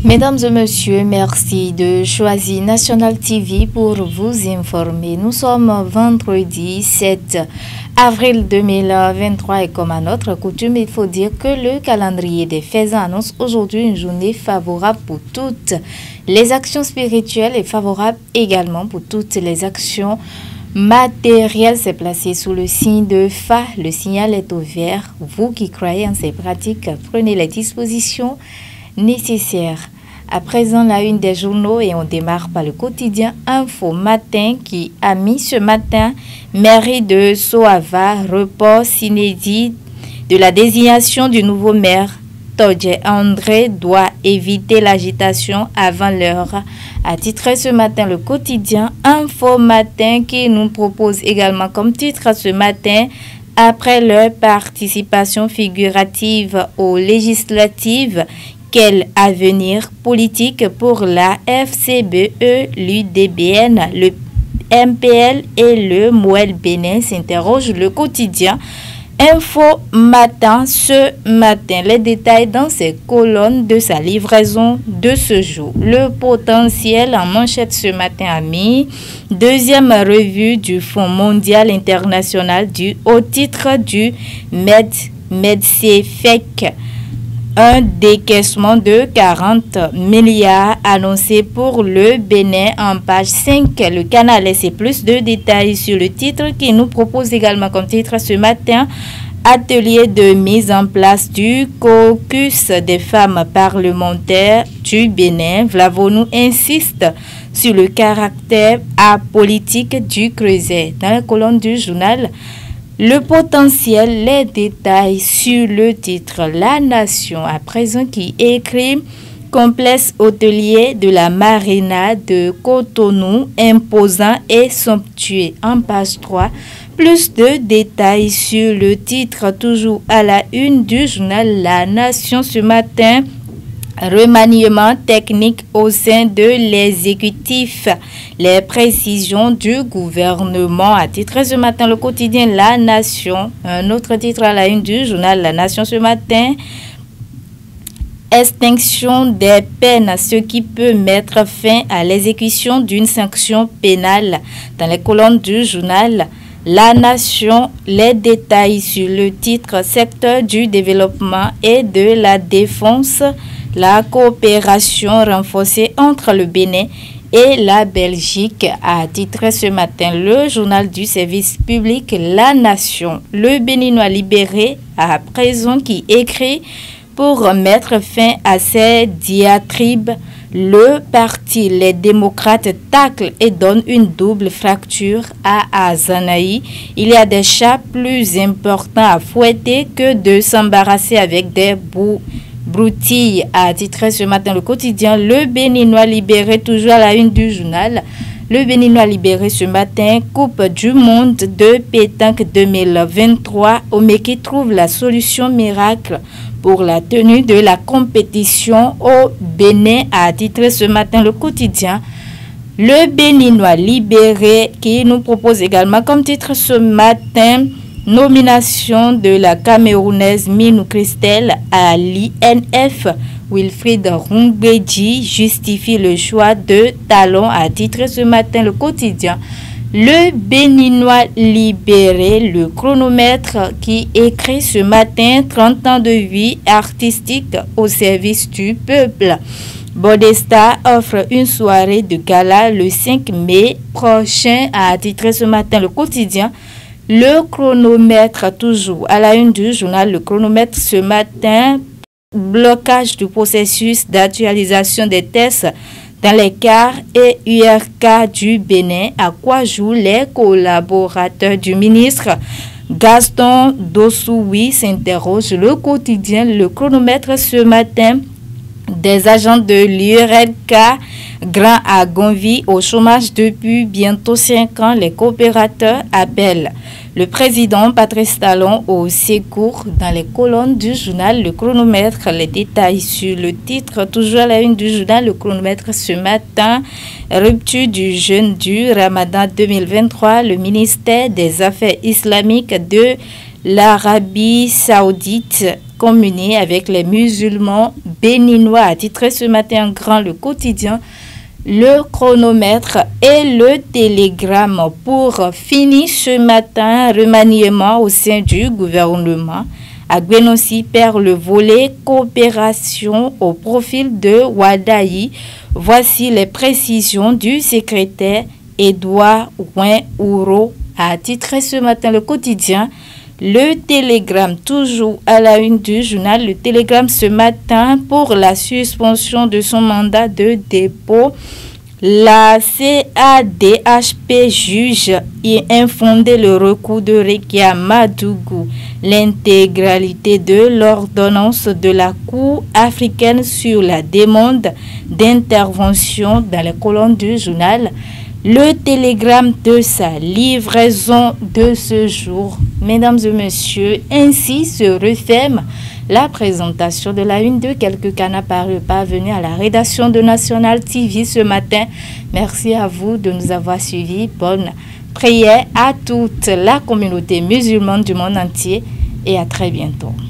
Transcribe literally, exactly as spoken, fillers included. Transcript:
Mesdames et messieurs, merci de choisir National T V pour vous informer. Nous sommes vendredi sept avril deux mille vingt-trois et comme à notre coutume, il faut dire que le calendrier des fêtes annonce aujourd'hui une journée favorable pour toutes les actions spirituelles et favorable également pour toutes les actions matérielles. C'est placé sous le signe de Fa. Le signal est au vert. Vous qui croyez en ces pratiques, prenez les dispositions nécessaires. À présent, la une des journaux et on démarre par le quotidien Info Matin qui a mis ce matin mairie de Soava, report inédit de la désignation du nouveau maire. Todje André doit éviter l'agitation avant l'heure. A titré ce matin le quotidien Info Matin qui nous propose également comme titre ce matin après leur participation figurative aux législatives. Quel avenir politique pour la F C B E, l'U D B N, le M P L et le M O E L Bénin s'interroge le quotidien Info Matin ce matin. Les détails dans ces colonnes de sa livraison de ce jour. Le potentiel en manchette ce matin a mis deuxième revue du Fonds mondial international du au titre du Med Medcefec. Un décaissement de quarante milliards annoncé pour le Bénin en page cinq. Le canal laisse plus de détails sur le titre qui nous propose également comme titre ce matin atelier de mise en place du caucus des femmes parlementaires du Bénin. Vlavonou insiste sur le caractère apolitique du Creuset. Dans la colonne du journal Le Potentiel, les détails sur le titre La Nation, à présent qui écrit complexe hôtelier de la marina de Cotonou, imposant et somptueux. En page trois, plus de détails sur le titre, toujours à la une du journal La Nation ce matin. Remaniement technique au sein de l'exécutif. Les précisions du gouvernement. À titre ce matin, le quotidien La Nation. Un autre titre à la une du journal La Nation ce matin. Extinction des peines, ce qui peut mettre fin à l'exécution d'une sanction pénale. Dans les colonnes du journal La Nation, les détails sur le titre secteur du développement et de la défense. La coopération renforcée entre le Bénin et la Belgique, a titré ce matin le journal du service public La Nation. Le Béninois libéré à présent qui écrit pour mettre fin à ces diatribes. Le parti Les Démocrates tacle et donne une double fracture à Azanaï. Il y a des chats plus importants à fouetter que de s'embarrasser avec des bouts. Broutille, a titré ce matin le quotidien Le Béninois libéré, toujours à la une du journal. Le Béninois libéré ce matin, Coupe du monde de pétanque deux mille vingt-trois. Omeki trouve la solution miracle pour la tenue de la compétition au Bénin, a titré ce matin le quotidien Le Béninois libéré qui nous propose également comme titre ce matin nomination de la Camerounaise Minou Christelle à l'I N F. Wilfried Rungbeji justifie le choix de Talon, a titré ce matin le quotidien Le Béninois libéré. Le chronomètre qui écrit ce matin trente ans de vie artistique au service du peuple. Bodesta offre une soirée de gala le cinq mai prochain, a titré ce matin le quotidien Le chronomètre, toujours à la une du journal Le Chronomètre ce matin. Blocage du processus d'actualisation des tests dans les C A R et U R K du Bénin. À quoi jouent les collaborateurs du ministre Gaston Dossoui, s'interroge le quotidien Le Chronomètre ce matin. Des agents de l'U R L K Grand à Gonvi au chômage depuis bientôt cinq ans. Les coopérateurs appellent le président Patrice Talon au secours. Dans les colonnes du journal Le Chronomètre, les détails sur le titre, toujours à la une du journal Le Chronomètre ce matin. Rupture du jeûne du Ramadan deux mille vingt-trois. Le ministère des Affaires islamiques de l'Arabie Saoudite communier avec les musulmans béninois, a titré ce matin en grand le quotidien, le chronomètre et le télégramme. Pour finir ce matin, remaniement au sein du gouvernement. Agbenossi perd le volet coopération au profil de Wadaï. Voici les précisions du secrétaire Edouard Ouin-Ouro, a titré ce matin le quotidien. Le télégramme, toujours à la une du journal, le télégramme ce matin pour la suspension de son mandat de dépôt. La C A D H P juge et infondé le recours de Rekia Madougou. L'intégralité de l'ordonnance de la Cour africaine sur la demande d'intervention dans les colonnes du journal. Le télégramme de sa livraison de ce jour. Mesdames et messieurs, ainsi se referme la présentation de la une de quelques canaux parus parvenus à la rédaction de National T V ce matin. Merci à vous de nous avoir suivis. Bonne prière à toute la communauté musulmane du monde entier et à très bientôt.